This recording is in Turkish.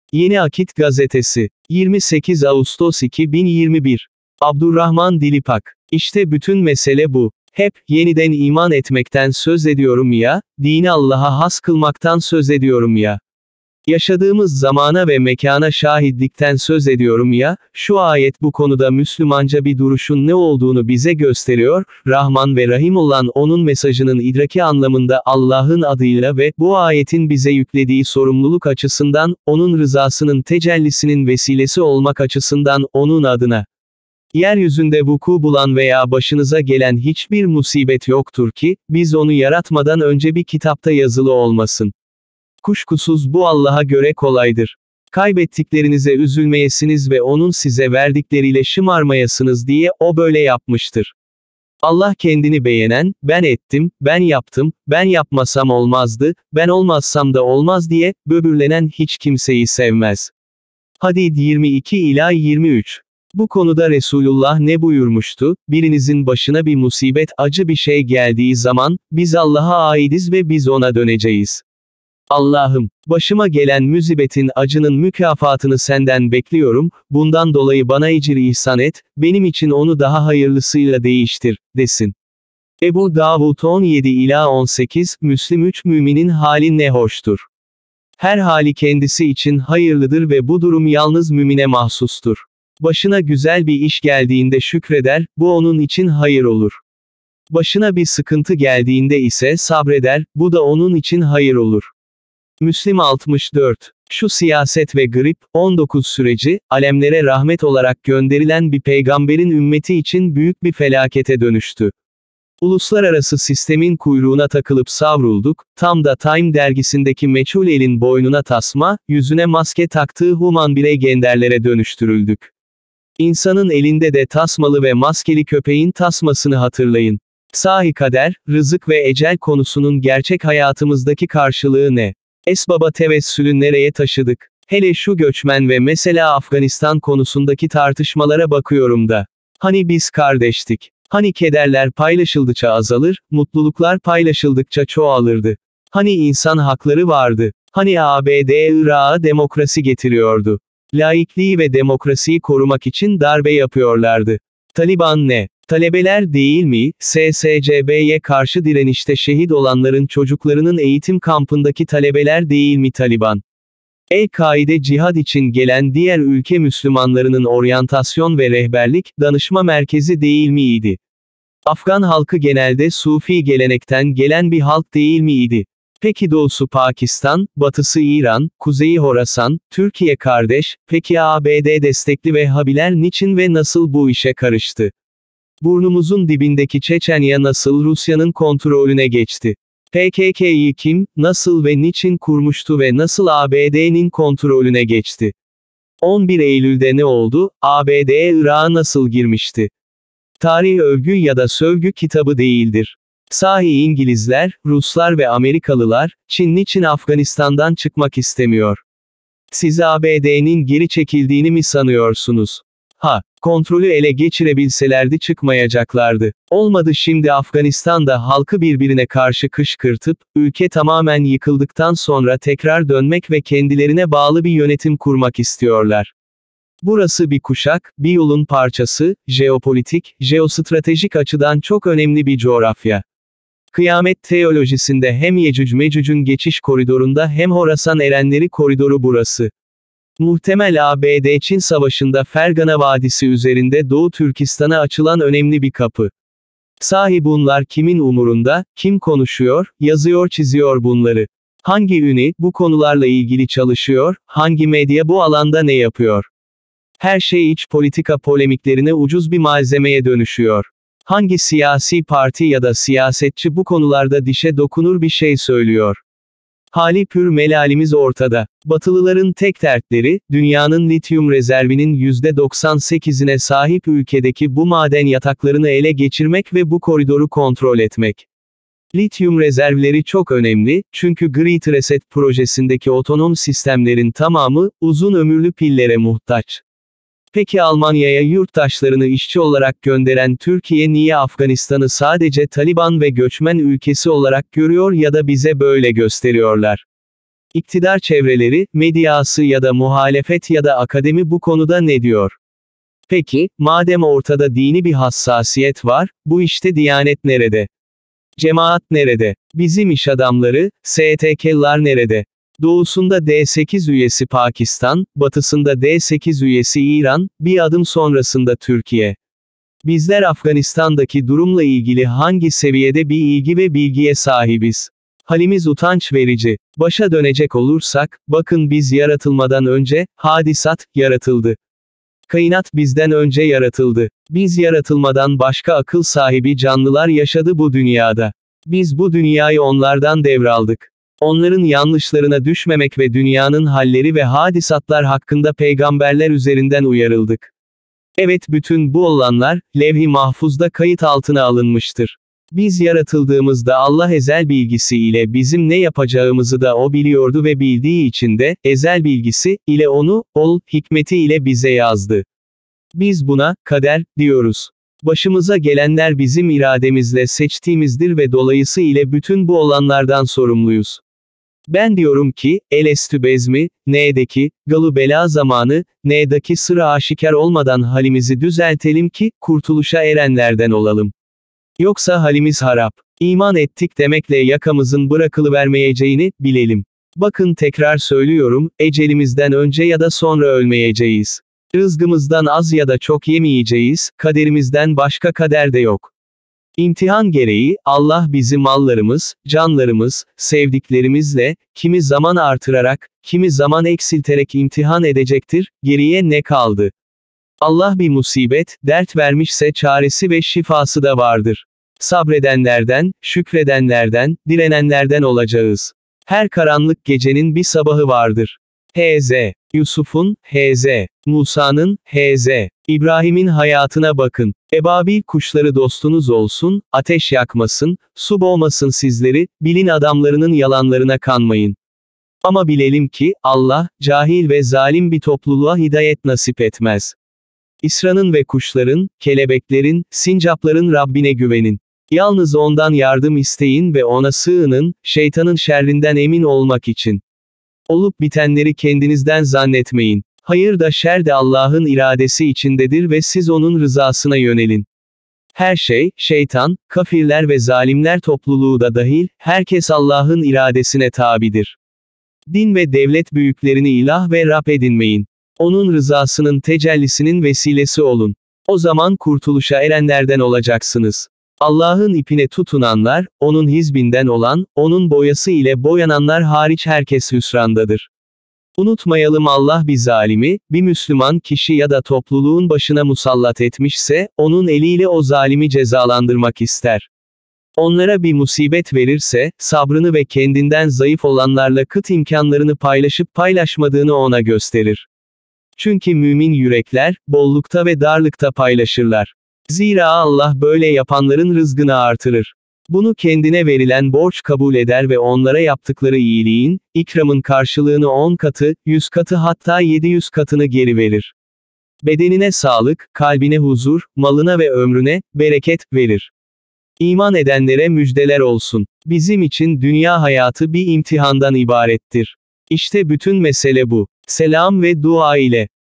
Yeni Akit Gazetesi. 28 Ağustos 2021. Abdurrahman Dilipak. İşte bütün mesele bu. Hep, yeniden iman etmekten söz ediyorum ya, dini Allah'a has kılmaktan söz ediyorum ya. Yaşadığımız zamana ve mekana şahitlikten söz ediyorum ya, şu ayet bu konuda Müslümanca bir duruşun ne olduğunu bize gösteriyor, Rahman ve Rahim olan onun mesajının idraki anlamında Allah'ın adıyla ve bu ayetin bize yüklediği sorumluluk açısından, onun rızasının tecellisinin vesilesi olmak açısından, onun adına. Yeryüzünde vuku bulan veya başınıza gelen hiçbir musibet yoktur ki, biz onu yaratmadan önce bir kitapta yazılı olmasın. Kuşkusuz bu Allah'a göre kolaydır. Kaybettiklerinize üzülmeyesiniz ve onun size verdikleriyle şımarmayasınız diye o böyle yapmıştır. Allah kendini beğenen, ben ettim, ben yaptım, ben yapmasam olmazdı, ben olmazsam da olmaz diye, böbürlenen hiç kimseyi sevmez. Hadid 22-23. Bu konuda Resulullah ne buyurmuştu? Birinizin başına bir musibet, acı bir şey geldiği zaman, biz Allah'a aidiz ve biz ona döneceğiz. Allah'ım, başıma gelen musibetin acının mükafatını senden bekliyorum, bundan dolayı bana ecir ihsan et, benim için onu daha hayırlısıyla değiştir, desin. Ebu Davud 17-18, Müslim 3 Müminin hali ne hoştur. Her hali kendisi için hayırlıdır ve bu durum yalnız mümine mahsustur. Başına güzel bir iş geldiğinde şükreder, bu onun için hayır olur. Başına bir sıkıntı geldiğinde ise sabreder, bu da onun için hayır olur. Müslim 64. Şu siyaset ve grip, 19 süreci, alemlere rahmet olarak gönderilen bir peygamberin ümmeti için büyük bir felakete dönüştü. Uluslararası sistemin kuyruğuna takılıp savrulduk, tam da Time dergisindeki meçhul elin boynuna tasma, yüzüne maske taktığı human birey genderlere dönüştürüldük. İnsanın elinde de tasmalı ve maskeli köpeğin tasmasını hatırlayın. Sahi kader, rızık ve ecel konusunun gerçek hayatımızdaki karşılığı ne? Esbaba tevessülü nereye taşıdık? Hele şu göçmen ve mesela Afganistan konusundaki tartışmalara bakıyorum da. Hani biz kardeştik? Hani kederler paylaşıldıkça azalır, mutluluklar paylaşıldıkça çoğalırdı? Hani insan hakları vardı? Hani ABD Irak'a demokrasi getiriyordu? Laikliği ve demokrasiyi korumak için darbe yapıyorlardı. Taliban ne? Talebeler değil mi? SSCB'ye karşı direnişte şehit olanların çocuklarının eğitim kampındaki talebeler değil mi Taliban? El-Kaide cihad için gelen diğer ülke Müslümanlarının oryantasyon ve rehberlik, danışma merkezi değil miydi? Afgan halkı genelde Sufi gelenekten gelen bir halk değil miydi? Peki doğusu Pakistan, batısı İran, kuzeyi Horasan, Türkiye kardeş, peki ABD destekli Vehhabiler niçin ve nasıl bu işe karıştı? Burnumuzun dibindeki Çeçenya nasıl Rusya'nın kontrolüne geçti? PKK'yı kim, nasıl ve niçin kurmuştu ve nasıl ABD'nin kontrolüne geçti? 11 Eylül'de ne oldu? ABD Irak'a nasıl girmişti? Tarih övgü ya da sövgü kitabı değildir. Sahi İngilizler, Ruslar ve Amerikalılar, Çin niçin Afganistan'dan çıkmak istemiyor? Siz ABD'nin geri çekildiğini mi sanıyorsunuz? Kontrolü ele geçirebilselerdi çıkmayacaklardı. Olmadı şimdi Afganistan'da halkı birbirine karşı kışkırtıp, ülke tamamen yıkıldıktan sonra tekrar dönmek ve kendilerine bağlı bir yönetim kurmak istiyorlar. Burası bir kuşak, bir yolun parçası, jeopolitik, jeostratejik açıdan çok önemli bir coğrafya. Kıyamet teolojisinde hem Yecüc-Mecüc'ün geçiş koridorunda hem Horasan erenleri koridoru burası. Muhtemel ABD-Çin savaşında Fergana Vadisi üzerinde Doğu Türkistan'a açılan önemli bir kapı. Sahi bunlar kimin umurunda, kim konuşuyor, yazıyor çiziyor bunları? Hangi üni, bu konularla ilgili çalışıyor, hangi medya bu alanda ne yapıyor? Her şey iç politika polemiklerine ucuz bir malzemeye dönüşüyor. Hangi siyasi parti ya da siyasetçi bu konularda dişe dokunur bir şey söylüyor? Hali pür melalimiz ortada. Batılıların tek dertleri, dünyanın lityum rezervinin %98'ine sahip ülkedeki bu maden yataklarını ele geçirmek ve bu koridoru kontrol etmek. Lityum rezervleri çok önemli, çünkü Great Reset projesindeki otonom sistemlerin tamamı, uzun ömürlü pillere muhtaç. Peki Almanya'ya yurttaşlarını işçi olarak gönderen Türkiye niye Afganistan'ı sadece Taliban ve göçmen ülkesi olarak görüyor ya da bize böyle gösteriyorlar? İktidar çevreleri, medyası ya da muhalefet ya da akademi bu konuda ne diyor? Peki, madem ortada dini bir hassasiyet var, bu işte Diyanet nerede? Cemaat nerede? Bizim iş adamları, STK'lar nerede? Doğusunda D8 üyesi Pakistan, batısında D8 üyesi İran, bir adım sonrasında Türkiye. Bizler Afganistan'daki durumla ilgili hangi seviyede bir ilgi ve bilgiye sahibiz? Halimiz utanç verici. Başa dönecek olursak, bakın biz yaratılmadan önce, hadisat, yaratıldı. Kainat bizden önce yaratıldı. Biz yaratılmadan başka akıl sahibi canlılar yaşadı bu dünyada. Biz bu dünyayı onlardan devraldık. Onların yanlışlarına düşmemek ve dünyanın halleri ve hadisatlar hakkında peygamberler üzerinden uyarıldık. Evet, bütün bu olanlar, levh-i mahfuzda kayıt altına alınmıştır. Biz yaratıldığımızda Allah ezel bilgisiyle bizim ne yapacağımızı da o biliyordu ve bildiği için de, ezel bilgisi ile onu, hikmeti ile bize yazdı. Biz buna, kader, diyoruz. Başımıza gelenler bizim irademizle seçtiğimizdir ve dolayısıyla bütün bu olanlardan sorumluyuz. Ben diyorum ki, elestü bezmi, ne'deki, galu bela zamanı, ne'daki sıra aşikar olmadan halimizi düzeltelim ki, kurtuluşa erenlerden olalım. Yoksa halimiz harap. İman ettik demekle yakamızın bırakılıvermeyeceğini, bilelim. Bakın tekrar söylüyorum, ecelimizden önce ya da sonra ölmeyeceğiz. Rızkımızdan az ya da çok yemeyeceğiz, kaderimizden başka kader de yok. İmtihan gereği, Allah bizi mallarımız, canlarımız, sevdiklerimizle, kimi zaman artırarak, kimi zaman eksilterek imtihan edecektir, geriye ne kaldı? Allah bir musibet, dert vermişse çaresi ve şifası da vardır. Sabredenlerden, şükredenlerden, direnenlerden olacağız. Her karanlık gecenin bir sabahı vardır. H.Z. Yusuf'un, H.Z. Musa'nın, H.Z. İbrahim'in hayatına bakın. Ebabil kuşları dostunuz olsun, ateş yakmasın, su boğmasın sizleri, bilin adamlarının yalanlarına kanmayın. Ama bilelim ki, Allah, cahil ve zalim bir topluluğa hidayet nasip etmez. İsra'nın ve kuşların, kelebeklerin, sincapların Rabbine güvenin. Yalnız ondan yardım isteyin ve ona sığının, şeytanın şerrinden emin olmak için. Olup bitenleri kendinizden zannetmeyin. Hayır da şer de Allah'ın iradesi içindedir ve siz onun rızasına yönelin. Her şey, şeytan, kafirler ve zalimler topluluğu da dahil, herkes Allah'ın iradesine tabidir. Din ve devlet büyüklerini ilah ve Rab edinmeyin. Onun rızasının tecellisinin vesilesi olun. O zaman kurtuluşa erenlerden olacaksınız. Allah'ın ipine tutunanlar, onun hizbinden olan, onun boyası ile boyananlar hariç herkes hüsrandadır. Unutmayalım, Allah bir zalimi, bir Müslüman kişi ya da topluluğun başına musallat etmişse, onun eliyle o zalimi cezalandırmak ister. Onlara bir musibet verirse, sabrını ve kendinden zayıf olanlarla kıt imkanlarını paylaşıp paylaşmadığını ona gösterir. Çünkü mümin yürekler, bollukta ve darlıkta paylaşırlar. Zira Allah böyle yapanların rızkını artırır. Bunu kendine verilen borç kabul eder ve onlara yaptıkları iyiliğin, ikramın karşılığını 10 katı, 100 katı hatta 700 katını geri verir. Bedenine sağlık, kalbine huzur, malına ve ömrüne, bereket, verir. İman edenlere müjdeler olsun. Bizim için dünya hayatı bir imtihandan ibarettir. İşte bütün mesele bu. Selam ve dua ile.